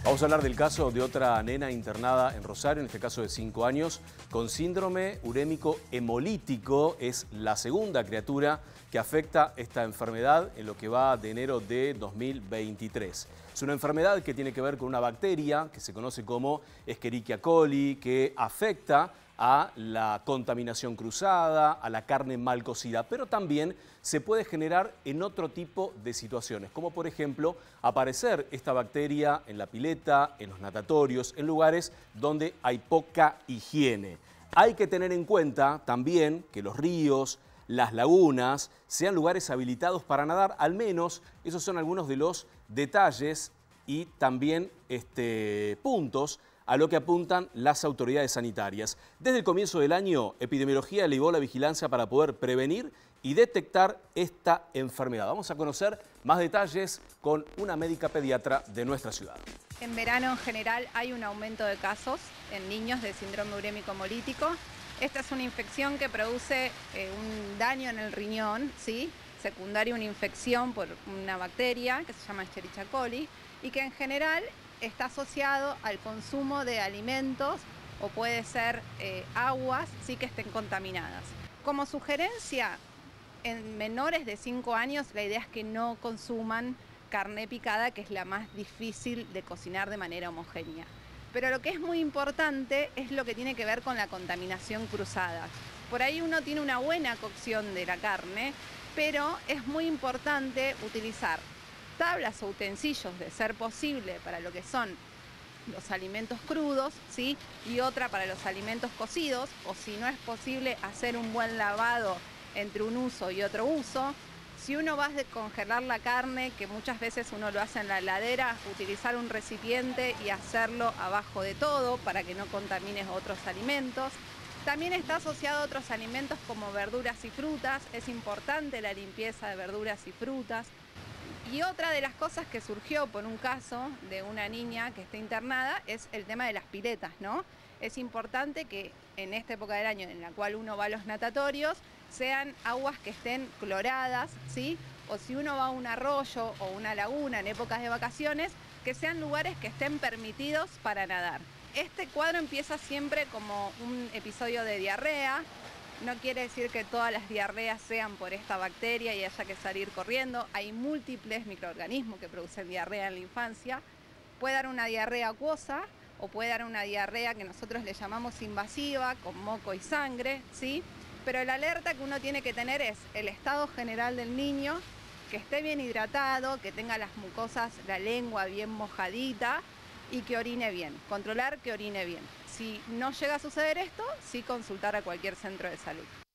Vamos a hablar del caso de otra nena internada en Rosario, en este caso de 5 años, con síndrome urémico hemolítico. Es la segunda criatura que afecta esta enfermedad en lo que va de enero de 2023. Es una enfermedad que tiene que ver con una bacteria que se conoce como Escherichia coli, que afecta a la contaminación cruzada, a la carne mal cocida, pero también se puede generar en otro tipo de situaciones, como por ejemplo aparecer esta bacteria en la pileta, en los natatorios, en lugares donde hay poca higiene. Hay que tener en cuenta también que los ríos, las lagunas, sean lugares habilitados para nadar, al menos esos son algunos de los detalles y también puntos a lo que apuntan las autoridades sanitarias. Desde el comienzo del año, Epidemiología elevó la vigilancia para poder prevenir y detectar esta enfermedad. Vamos a conocer más detalles con una médica pediatra de nuestra ciudad. En verano en general hay un aumento de casos en niños de síndrome urémico hemolítico. Esta es una infección que produce un daño en el riñón, ¿sí? Secundario a una infección por una bacteria que se llama Escherichia coli y que en general está asociado al consumo de alimentos o puede ser aguas sí que estén contaminadas. Como sugerencia, en menores de 5 años la idea es que no consuman carne picada, que es la más difícil de cocinar de manera homogénea. Pero lo que es muy importante es lo que tiene que ver con la contaminación cruzada. Por ahí uno tiene una buena cocción de la carne, pero es muy importante utilizar tablas o utensilios de ser posible para lo que son los alimentos crudos, ¿sí? Y otra para los alimentos cocidos, o si no es posible hacer un buen lavado entre un uso y otro uso. Si uno va a descongelar la carne, que muchas veces uno lo hace en la heladera, utilizar un recipiente y hacerlo abajo de todo para que no contamines otros alimentos. También está asociado a otros alimentos como verduras y frutas. Es importante la limpieza de verduras y frutas. Y otra de las cosas que surgió por un caso de una niña que está internada es el tema de las piletas, ¿no? Es importante que en esta época del año en la cual uno va a los natatorios sean aguas que estén cloradas, ¿sí? O si uno va a un arroyo o una laguna en épocas de vacaciones, que sean lugares que estén permitidos para nadar. Este cuadro empieza siempre como un episodio de diarrea. No quiere decir que todas las diarreas sean por esta bacteria y haya que salir corriendo. Hay múltiples microorganismos que producen diarrea en la infancia. Puede dar una diarrea acuosa o puede dar una diarrea que nosotros le llamamos invasiva, con moco y sangre, ¿sí? Pero la alerta que uno tiene que tener es el estado general del niño, que esté bien hidratado, que tenga las mucosas, la lengua bien mojadita y que orine bien. Controlar que orine bien. Si no llega a suceder esto, sí consultar a cualquier centro de salud.